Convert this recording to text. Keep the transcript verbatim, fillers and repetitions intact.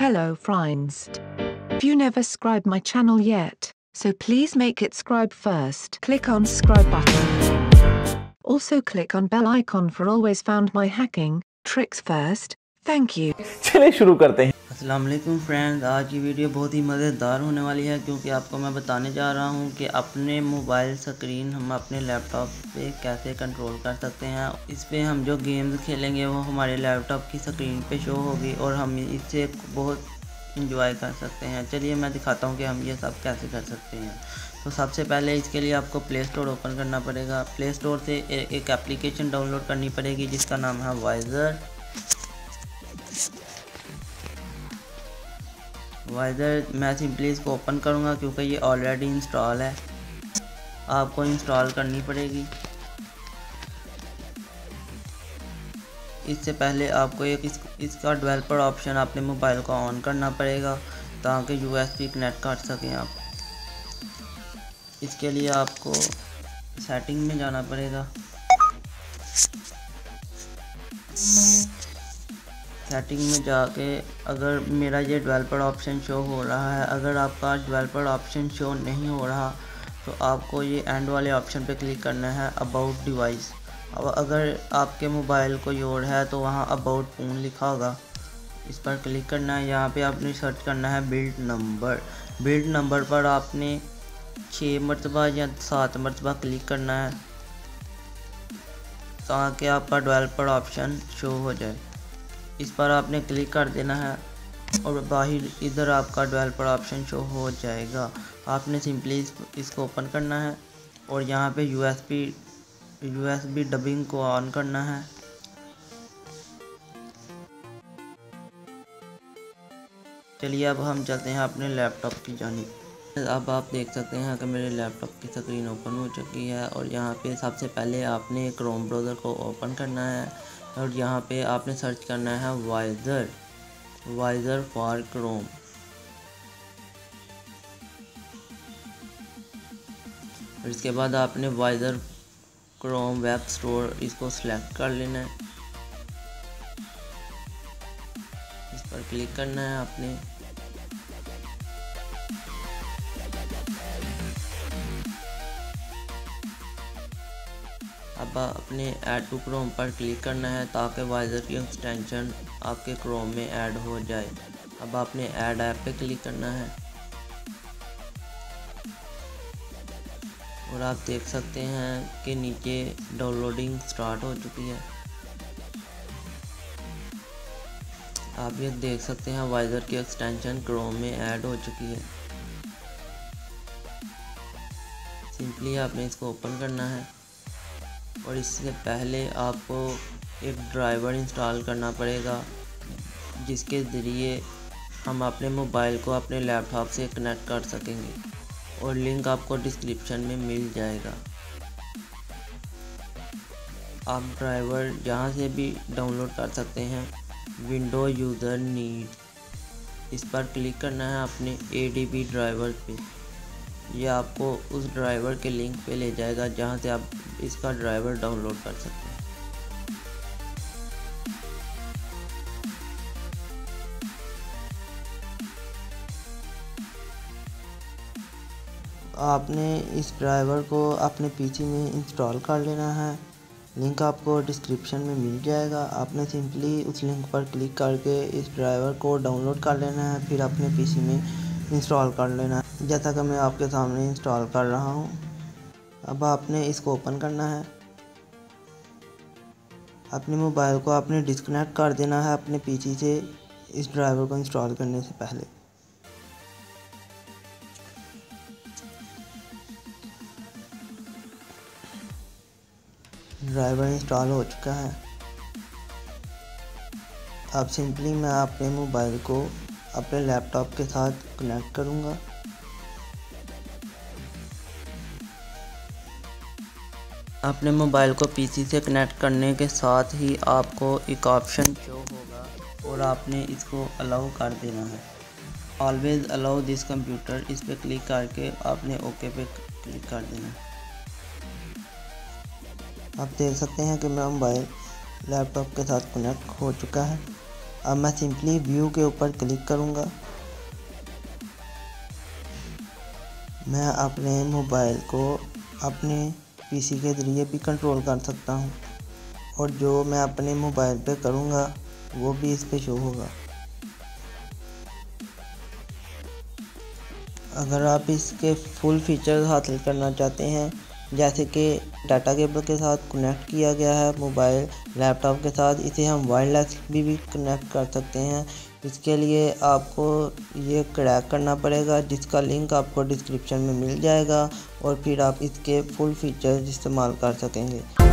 Hello friends. If you never subscribed my channel yet, so please make it subscribe first. Click on subscribe button. Also click on bell icon for always found my hacking tricks first. Thank you. चलिए शुरू करते हैं। अस्सलाम वालेकुम friends, आज की video बहुत ही मज़ेदार होने वाली है क्योंकि आपको मैं बताने जा रहा हूं कि अपने मोबाइल स्क्रीन हम अपने लैपटॉप पे कैसे कंट्रोल कर सकते हैं। इस पे हम जो गेम्स खेलेंगे वो हमारे लैपटॉप की स्क्रीन पे शो होगी और हम इससे बहुत इंजॉय कर सकते हैं। चलिए मैं दिखाता हूं कि हम ये सब कैसे कर सकते हैं। तो सबसे पहले इसके लिए आपको प्ले स्टोर ओपन करना पड़ेगा। प्ले स्टोर से एक एप्लीकेशन डाउनलोड करनी पड़ेगी जिसका नाम है वाइज़र। वाइज़र मैं सिंपली इसको ओपन करूँगा क्योंकि ये ऑलरेडी इंस्टॉल है, आपको इंस्टॉल करनी पड़ेगी। इससे पहले आपको एक इस, इसका डेवलपर ऑप्शन अपने मोबाइल को ऑन करना पड़ेगा ताकि यूएसबी कनेक्ट कर सकें आप। इसके लिए आपको सेटिंग में जाना पड़ेगा। सेटिंग में जाके अगर मेरा ये डेवलपर ऑप्शन शो हो रहा है, अगर आपका डेवलपर ऑप्शन शो नहीं हो रहा तो आपको ये एंड वाले ऑप्शन पे क्लिक करना है, अबाउट डिवाइस। अब अगर आपके मोबाइल कोई और है तो वहाँ अबाउट फ़ोन लिखा होगा, इस पर क्लिक करना है। यहाँ पे आपने सर्च करना है बिल्ड नंबर। बिल्ड नंबर पर आपने छः मरतबा या सात मरतबा क्लिक करना है ताकि आपका डेवलपर ऑप्शन शो हो जाए। इस पर आपने क्लिक कर देना है और बाहर इधर आपका डेवलपर ऑप्शन शो हो जाएगा। आपने सिंपली इस, इसको ओपन करना है और यहाँ पे यूएसबी यूएसबी डबिंग को ऑन करना है। चलिए अब हम चलते हैं अपने लैपटॉप की जानिब। अब आप देख सकते हैं कि मेरे लैपटॉप की स्क्रीन ओपन हो चुकी है और यहाँ पे सबसे पहले आपने क्रोम ब्राउज़र को ओपन करना है और यहाँ पे आपने सर्च करना है वाइज़र वाइज़र फॉर क्रोम। और इसके बाद आपने वाइज़र क्रोम वेब स्टोर इसको सिलेक्ट कर लेना है, इस पर क्लिक करना है आपने। अब अपने ऐड टू क्रोम पर क्लिक करना है ताकि वाइज़र की एक्सटेंशन आपके क्रोम में ऐड हो जाए। अब आपने ऐड ऐप पे क्लिक करना है और आप देख सकते हैं कि नीचे डाउनलोडिंग स्टार्ट हो चुकी है। आप ये देख सकते हैं वाइज़र की एक्सटेंशन क्रोम में ऐड हो चुकी है। सिंपली आपने इसको ओपन करना है और इससे पहले आपको एक ड्राइवर इंस्टॉल करना पड़ेगा जिसके ज़रिए हम अपने मोबाइल को अपने लैपटॉप से कनेक्ट कर सकेंगे और लिंक आपको डिस्क्रिप्शन में मिल जाएगा। आप ड्राइवर जहाँ से भी डाउनलोड कर सकते हैं। विंडो यूज़र नीड, इस पर क्लिक करना है अपने ए डी बी ड्राइवर पे। यह आपको उस ड्राइवर के लिंक पे ले जाएगा जहाँ से आप इसका ड्राइवर डाउनलोड कर सकते हैं। आपने इस ड्राइवर को अपने पीसी में इंस्टॉल कर लेना है। लिंक आपको डिस्क्रिप्शन में मिल जाएगा। आपने सिंपली उस लिंक पर क्लिक करके इस ड्राइवर को डाउनलोड कर लेना है, फिर अपने पीसी में इंस्टॉल कर लेना है जैसा कि मैं आपके सामने इंस्टॉल कर रहा हूं। अब आपने इसको ओपन करना है। अपने मोबाइल को आपने डिस्कनेक्ट कर देना है अपने पीसी से इस ड्राइवर को इंस्टॉल करने से पहले। ड्राइवर इंस्टॉल हो चुका है। अब सिंपली मैं अपने मोबाइल को अपने लैपटॉप के साथ कनेक्ट करूंगा। अपने मोबाइल को पीसी से कनेक्ट करने के साथ ही आपको एक ऑप्शन शो होगा और आपने इसको अलाउ कर देना है। ऑलवेज अलाउ दिस कंप्यूटर, इस पर क्लिक करके आपने ओके पे क्लिक कर देना है। आप देख सकते हैं कि मेरा मोबाइल लैपटॉप के साथ कनेक्ट हो चुका है। अब मैं सिंपली व्यू के ऊपर क्लिक करूँगा। मैं अपने मोबाइल को अपने पीसी के ज़रिए भी कंट्रोल कर सकता हूँ और जो मैं अपने मोबाइल पे करूँगा वो भी इस पे शो होगा। अगर आप इसके फुल फीचर्स हासिल करना चाहते हैं, जैसे कि डाटा केबल के साथ कनेक्ट किया गया है मोबाइल लैपटॉप के साथ, इसे हम वायरलेस भी, भी कनेक्ट कर सकते हैं। इसके लिए आपको ये क्रैक करना पड़ेगा, जिसका लिंक आपको डिस्क्रिप्शन में मिल जाएगा और फिर आप इसके फुल फीचर्स इस्तेमाल कर सकेंगे।